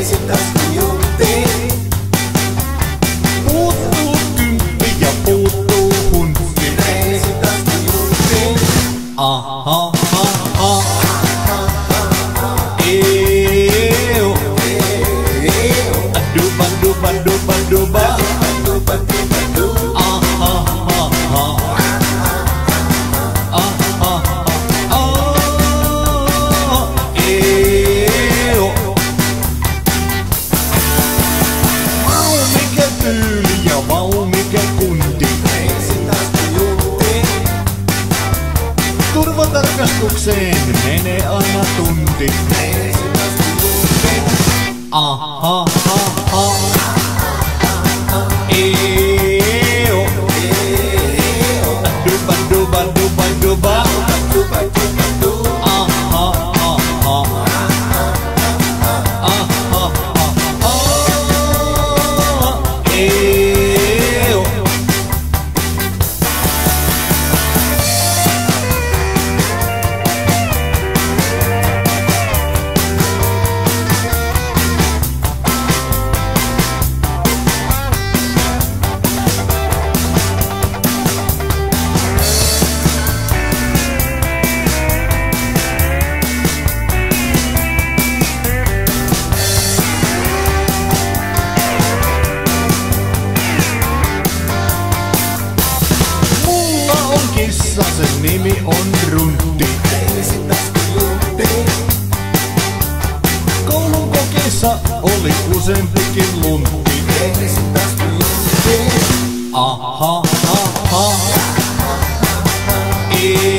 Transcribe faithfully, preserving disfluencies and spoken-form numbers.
esitäskö juntti? Puuttuu kymppi ja puuttuu huntti. Esitäskö juntti? Aha, aha, eeo. Duba, duba, duba, duba. Duba, duba, duba. Aha, aha, aha, aha, eeo. Vau mikä tyyli ja vau mikä kunti. Esitäskö juntti? Turvatarkastukseen menee aina tunti. Esitäskö juntti? Aha, aha, eeo. Duba, duba, duba, duba. Duba, duba, duba. Aha, aha, aha, aha, eeo. Kissa, sen nimi on Runtti. Esitäskö juntti? Koulun kokeissa oli useampikin luntti. Esitäskö juntti? Aha, aha, eeo.